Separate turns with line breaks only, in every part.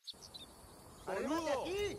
¡Boludo! Aquí!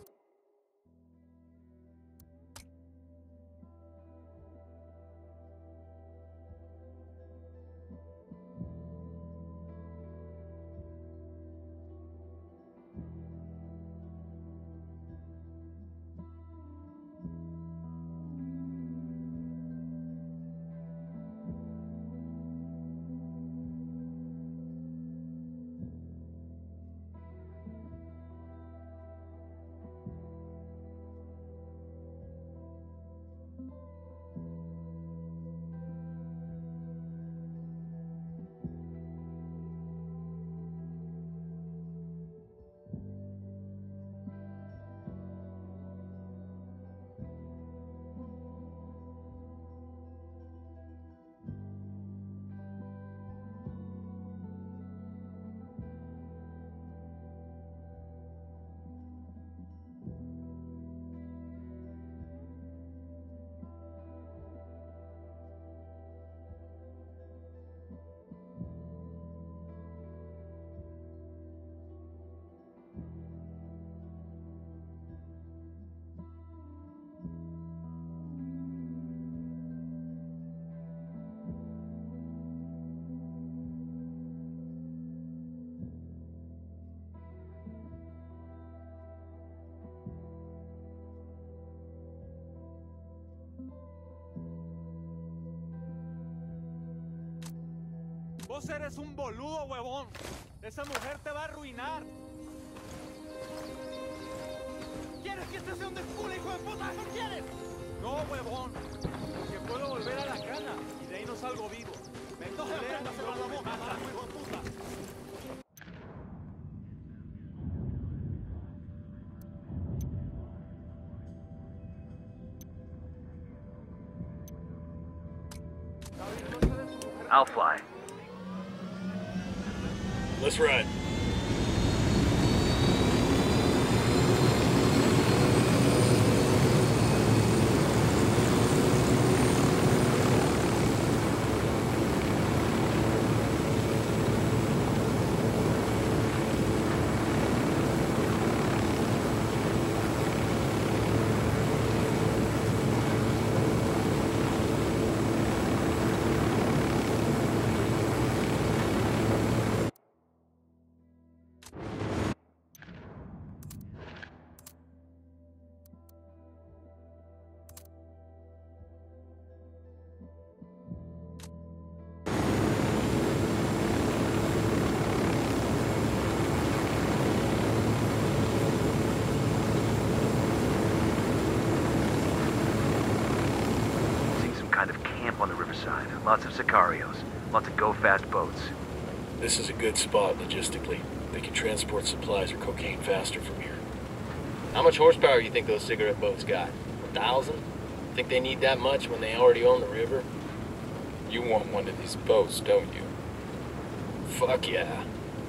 Vos eres un boludo, huevón. Esa mujer te va a arruinar. ¿Quieres que te sea un desculo, hijo de puta? ¿No quieres? No, huevón. Porque puedo volver a la cana y de ahí no salgo vivo. Me no se aprendas a cerrar la boca, hijo de puta.
I'll fly.
Let's ride.
Kind of camp on the riverside. Lots of Sicarios. Lots of go-fast boats.
This is a good spot logistically. They can transport supplies or cocaine faster from here.
How much horsepower do you think those cigarette boats got? 1,000? Think they need that much when they already own the river?
You want one of these boats, don't you?
Fuck yeah.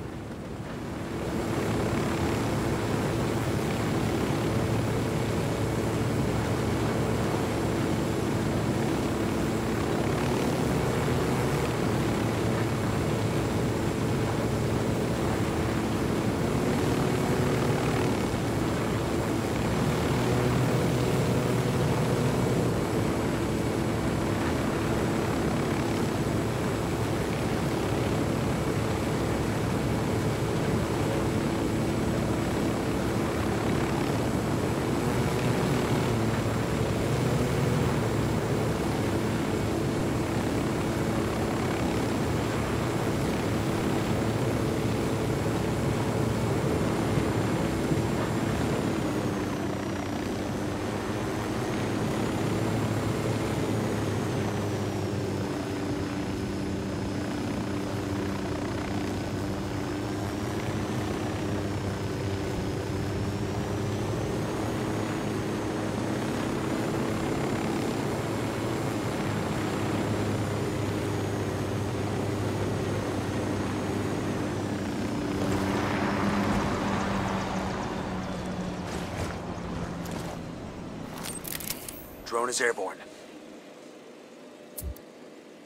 Drone is airborne.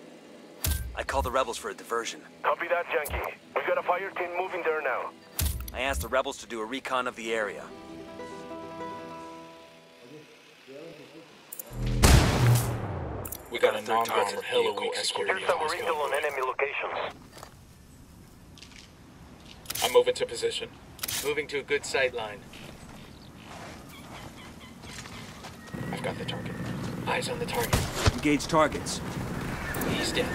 I called the rebels for a diversion.
Copy that, Yankee. We got a fire team moving there now. I asked the rebels to do a recon of the area.
We got a
Third
non-bomber
target, hella
vehicle
weak
escorting
security.
you.
Submarine on enemy locations.
I'm moving to position.
Moving to a good sight line.
I've got the target. Eyes on the target.
Engage targets.
He's down.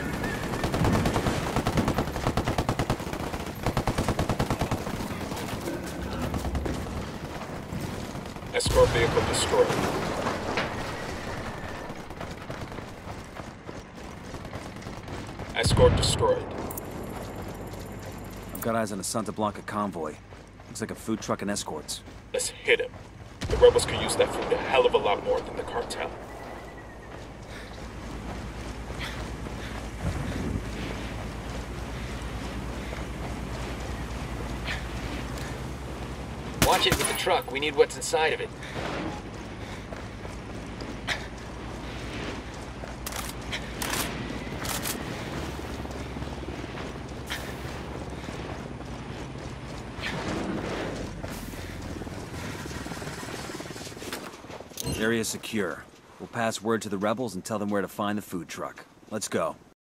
Escort vehicle destroyed. Escort destroyed.
I've got eyes on a Santa Blanca convoy. Looks like a food truck and escorts.
Let's hit him. The rebels could use that food a hell of a lot more than the cartel.
Watch it with the truck. We need what's inside of it.
Area secure. We'll pass word to the rebels and tell them where to find the food truck. Let's go.